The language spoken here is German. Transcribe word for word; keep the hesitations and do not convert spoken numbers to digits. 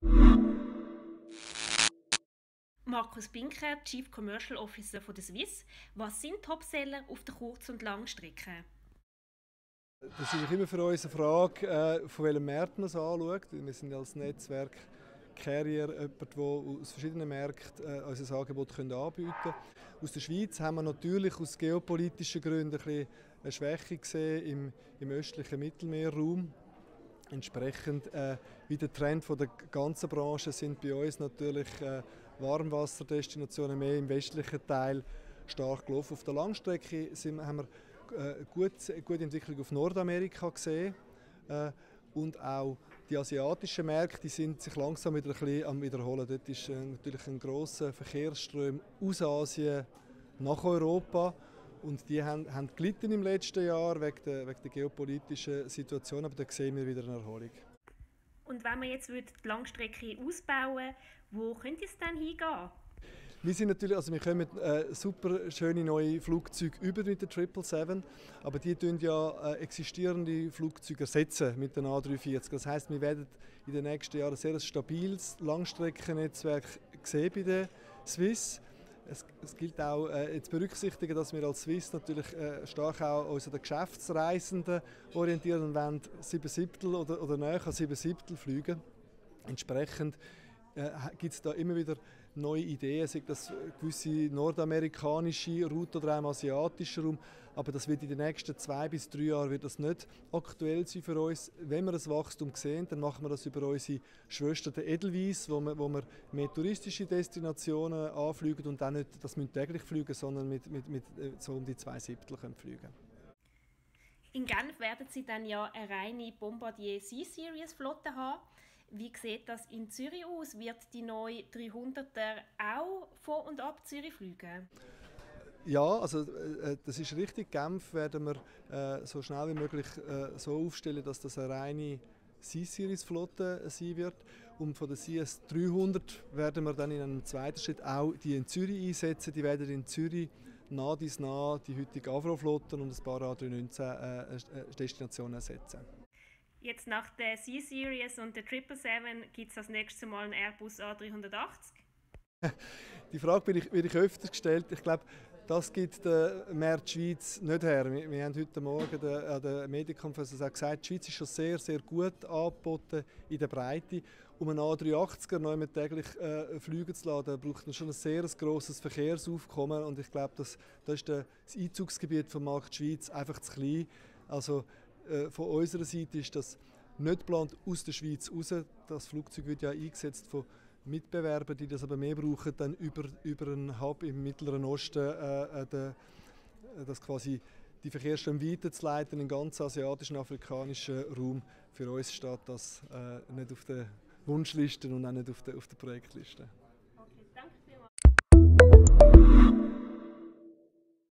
Markus Binker, Chief Commercial Officer von der Swiss. Was sind Topseller auf der Kurz- und Langstrecke? Das ist immer für uns eine Frage, äh, von welchem Markt man es anschaut. Wir sind als Netzwerk Carrier jemand, der aus verschiedenen Märkten äh, unser Angebot anbieten kann. Aus der Schweiz haben wir natürlich aus geopolitischen Gründen ein bisschen eine Schwäche gesehen im, im östlichen Mittelmeerraum. Entsprechend, äh, wie der Trend von der ganzen Branche, sind bei uns natürlich äh, Warmwasserdestinationen mehr im westlichen Teil stark gelaufen. Auf der Langstrecke sind, haben wir äh, gut, gute Entwicklung auf Nordamerika gesehen. Äh, und auch die asiatischen Märkte sind sich langsam wieder ein bisschen am Wiederholen. Dort ist äh, natürlich ein grosser Verkehrsström aus Asien nach Europa. Und die haben, haben gelitten im letzten Jahr wegen der, wegen der geopolitischen Situation, aber da sehen wir wieder eine Erholung. Und wenn wir jetzt die Langstrecke ausbauen, wo könnte es dann hingehen? Wir sind natürlich, also wir kommen äh, super schöne neue Flugzeuge über mit der sieben sieben sieben, aber die tun ja äh, existierende Flugzeuge ersetzen mit den A drei vierzig. Das heisst, wir werden in den nächsten Jahren ein sehr stabiles Langstreckennetzwerk sehen bei der Swiss. Es, es gilt auch äh, zu berücksichtigen, dass wir als Swiss natürlich äh, stark auch uns an den Geschäftsreisenden orientieren und wollen sieben Siebtel oder, oder näher an sieben Siebtel fliegen. Entsprechend äh, gibt es da immer wieder neue Ideen, sei das gewisse nordamerikanische Route oder auch im asiatischen Raum. Aber das wird in den nächsten zwei bis drei Jahren wird das nicht aktuell sein für uns. Wenn wir das Wachstum sehen, dann machen wir das über unsere Schwester der Edelweiss, wo wir, wo wir mehr touristische Destinationen anfliegen und auch nicht, das müssen täglich fliegen, sondern mit, mit, mit so um die zwei Siebtel können fliegen. In Genf werden Sie dann ja eine reine Bombardier C-Series-Flotte haben. Wie sieht das in Zürich aus? Wird die neue dreihunderter auch von und ab Zürich fliegen? Ja, also äh, das ist richtig. Genf werden wir äh, so schnell wie möglich äh, so aufstellen, dass das eine reine C-Series-Flotte äh, sein wird. Und von der C S dreihundert werden wir dann in einem zweiten Schritt auch die in Zürich einsetzen. Die werden in Zürich nah dies nah die heutige Avro-Flotte und ein paar A drei neunzehn äh, Destinationen ersetzen. Jetzt nach der C-Series und der sieben sieben sieben gibt es das nächste Mal einen Airbus A drei achtzig? Die Frage wird ich, wird ich öfters gestellt. Ich glaube, das gibt der Markt Schweiz nicht her. Wir, wir haben heute Morgen der, an der Medienkonferenz gesagt, die Schweiz ist schon sehr, sehr gut angeboten in der Breite. Um einen A drei achtziger neu täglich äh, fliegen zu lassen, braucht man schon ein sehr grosses Verkehrsaufkommen. Und ich glaube, das, das ist der, das Einzugsgebiet vom Markt Schweiz einfach zu klein. Also, äh, von unserer Seite ist das nicht geplant aus der Schweiz raus. Das Flugzeug wird ja eingesetzt von Mitbewerber, die das aber mehr brauchen, dann über, über einen Hub im Mittleren Osten, äh, de, das quasi die Verkehrsströme weiterzuleiten in den ganzen asiatischen, afrikanischen Raum. Für uns steht das äh, nicht auf der Wunschliste und auch nicht auf der, auf der Projektliste.